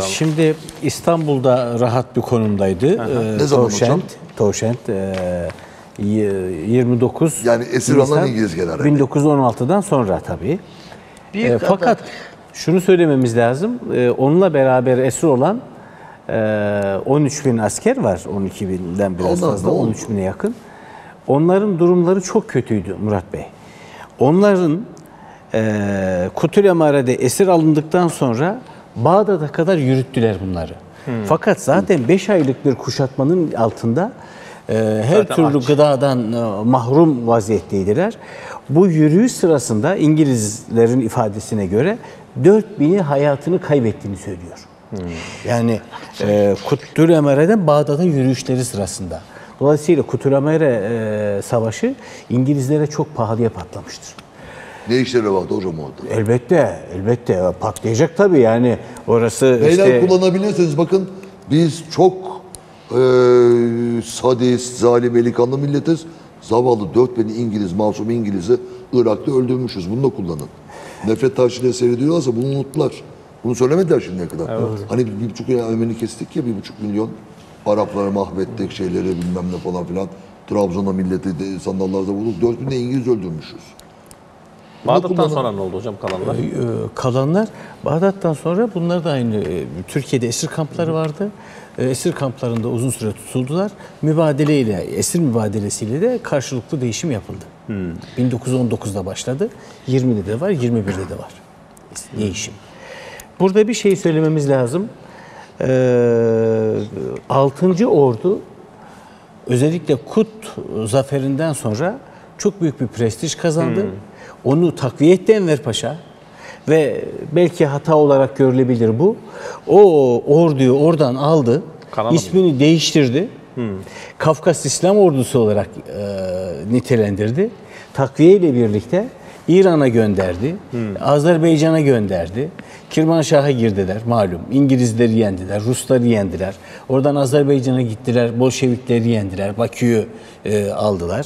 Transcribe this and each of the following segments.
Şimdi İstanbul'da rahat bir konumdaydı. Ne zaman hocam? Toşent 29 Yani esir alınan İngiliz generali. 1916'dan sonra tabii. Fakat şunu söylememiz lazım. Onunla beraber esir olan 13 bin asker var. 12 binden biraz fazla. 13 bine yakın. Onların durumları çok kötüydü Murat Bey. Onların Kutül-Emare'de esir alındıktan sonra Bağdat'a kadar yürüttüler bunları. Fakat zaten 5 aylık bir kuşatmanın altında her türlü gıdadan mahrum vaziyetteydiler. Bu yürüyüş sırasında İngilizlerin ifadesine göre 4000'i hayatını kaybettiğini söylüyor. Yani Kutül-Emare'den Bağdat'a yürüyüşleri sırasında. Dolayısıyla Kutül-Emare Savaşı İngilizlere çok pahalıya patlamıştır. Ne işleri vardı hocam orada? Elbette patlayacak tabii yani orası. Beyler kullanabilirseniz bakın biz çok sadist, zalim, elikanlı milletiz. Zavallı 4000 İngiliz, masum İngiliz'i Irak'ta öldürmüşüz. Bunu da kullanın. Nefret taşıyla seyrediyorlarsa bunu unuttular. Bunu söylemediler şimdiye kadar. Evet. Hani 1,5 milyon Ermeni kestik ya, 1,5 milyon Arapları mahvettik, şeyleri bilmem ne falan filan. Trabzon'a milleti sandallarda vurduk. 4000 de İngiliz öldürmüşüz. Bağdat'tan sonra ne oldu hocam kalanlar? Kalanlar Bağdat'tan sonra bunlar da aynı. Türkiye'de esir kampları vardı. Esir kamplarında uzun süre tutuldular. Esir mübadelesiyle de karşılıklı değişim yapıldı. 1919'da başladı. 20'de de var, 21'de de var değişim. Burada bir şey söylememiz lazım. 6. Ordu özellikle Kut zaferinden sonra çok büyük bir prestij kazandı. Onu takviye etti Enver Paşa ve belki hata olarak görülebilir bu. O orduyu oradan aldı, ismini değiştirdi. Kafkas İslam Ordusu olarak nitelendirdi. Takviye ile birlikte İran'a gönderdi, Azerbaycan'a gönderdi. Kirmanşah'a girdiler malum. İngilizleri yendiler, Rusları yendiler. Oradan Azerbaycan'a gittiler, Bolşevikleri yendiler, Bakü'yü aldılar.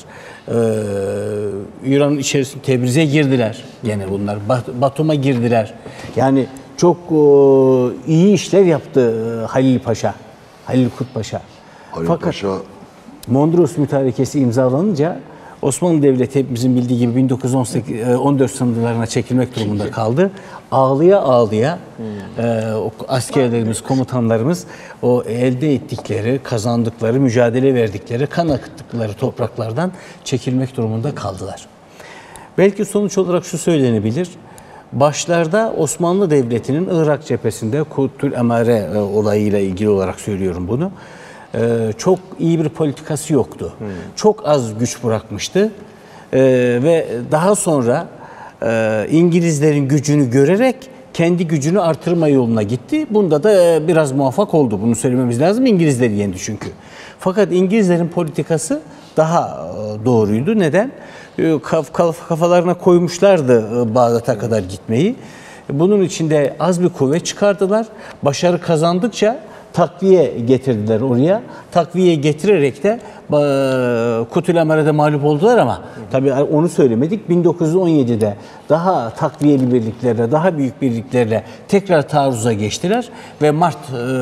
İran'ın içerisinde Tebriz'e girdiler gene bunlar. Batum'a girdiler. Yani çok iyi işler yaptı Halil Kut Paşa. Fakat Mondros Mütarekesi imzalanınca Osmanlı Devleti hepimizin bildiği gibi 1914 sınırlarına çekilmek durumunda kaldı. Ağlıya ağlıya askerlerimiz, komutanlarımız o elde ettikleri, kazandıkları, mücadele verdikleri, kan akıttıkları topraklardan çekilmek durumunda kaldılar. Belki sonuç olarak şu söylenebilir. Başlarda Osmanlı Devleti'nin Irak cephesinde Kutül-Emare olayıyla ilgili olarak söylüyorum bunu. Çok iyi bir politikası yoktu. Çok az güç bırakmıştı. Ve daha sonra İngilizlerin gücünü görerek kendi gücünü artırma yoluna gitti. Bunda da biraz muvaffak oldu. Bunu söylememiz lazım. İngilizleri yendi çünkü. Fakat İngilizlerin politikası daha doğruydu. Neden? Kafalarına koymuşlardı Bağdat'a kadar gitmeyi. Bunun içinde az bir kuvvet çıkardılar. Başarı kazandıkça takviye getirdiler oraya. Takviye getirerek de Kutül-Emare'de mağlup oldular ama tabii onu söylemedik. 1917'de daha takviyeli birliklerle, daha büyük birliklerle tekrar taarruza geçtiler ve Mart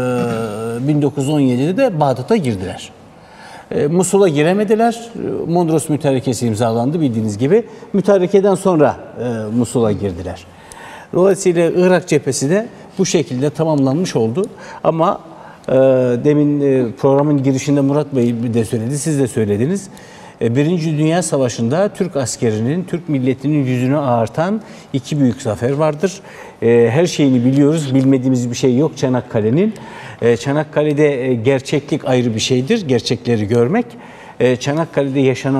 1917'de de Bağdat'a girdiler. Musul'a giremediler. Mondros Mütarekesi imzalandı bildiğiniz gibi. Mütarekeden sonra Musul'a girdiler. Dolayısıyla Irak cephesi de bu şekilde tamamlanmış oldu. Ama demin programın girişinde Murat Bey de söyledi, siz de söylediniz. Birinci Dünya Savaşı'nda Türk askerinin, Türk milletinin yüzünü ağartan iki büyük zafer vardır. Her şeyini biliyoruz, bilmediğimiz bir şey yok Çanakkale'nin. Çanakkale'de gerçeklik ayrı bir şeydir, gerçekleri görmek. Çanakkale'de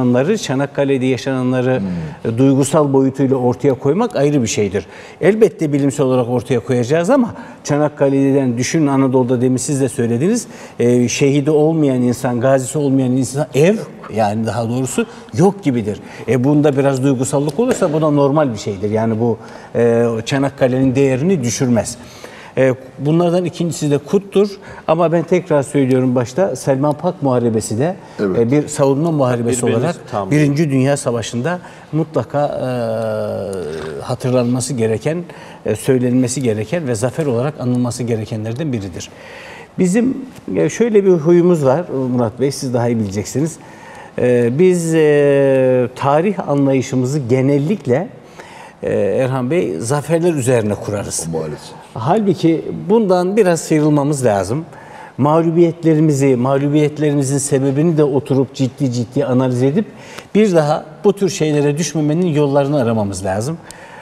yaşananları duygusal boyutuyla ortaya koymak ayrı bir şeydir. Elbette bilimsel olarak ortaya koyacağız ama Çanakkale'den düşünün, Anadolu'da demin siz de söylediniz, şehidi olmayan insan, gazisi olmayan insan yani daha doğrusu yok gibidir. Bunda biraz duygusallık olursa bu da normal bir şeydir. Yani bu Çanakkale'nin değerini düşürmez. Bunlardan ikincisi de Kut'tur. Ama ben tekrar söylüyorum başta, Selman Pak Muharebesi de Evet. bir savunma muharebesi Birbiriniz olarak tam- Birinci Dünya Savaşı'nda mutlaka hatırlanması gereken, söylenmesi gereken ve zafer olarak anılması gerekenlerden biridir. Bizim şöyle bir huyumuz var Murat Bey, siz daha iyi bileceksiniz. Biz tarih anlayışımızı genellikle Erhan Bey zaferler üzerine kurarız. Maalesef. Halbuki bundan biraz sıyrılmamız lazım. Mağlubiyetlerimizin sebebini de oturup ciddi analiz edip bir daha bu tür şeylere düşmemenin yollarını aramamız lazım.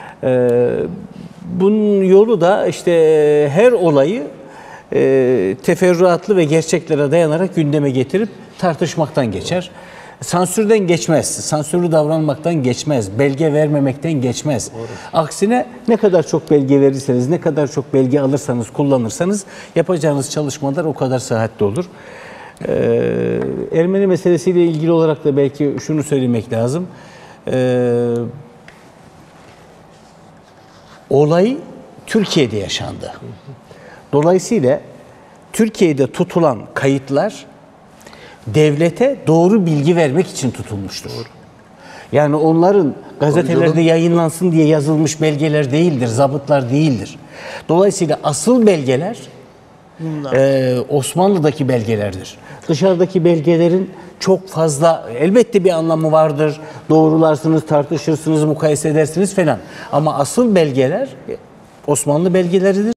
Bunun yolu da işte her olayı teferruatlı ve gerçeklere dayanarak gündeme getirip tartışmaktan geçer. Sansürden geçmez, sansürlü davranmaktan geçmez, belge vermemekten geçmez. Aksine ne kadar çok belge verirseniz, ne kadar çok belge alırsanız, kullanırsanız yapacağınız çalışmalar o kadar sıhhatli olur. Ermeni meselesiyle ilgili olarak da belki şunu söylemek lazım. Olay Türkiye'de yaşandı. Dolayısıyla Türkiye'de tutulan kayıtlar devlete doğru bilgi vermek için tutulmuştur. Yani onların gazetelerde yayınlansın diye yazılmış belgeler değildir, zabıtlar değildir. Dolayısıyla asıl belgeler Osmanlı'daki belgelerdir. Dışarıdaki belgelerin çok fazla, elbette bir anlamı vardır. Doğrularsınız, tartışırsınız, mukayese edersiniz falan. Ama asıl belgeler Osmanlı belgeleridir.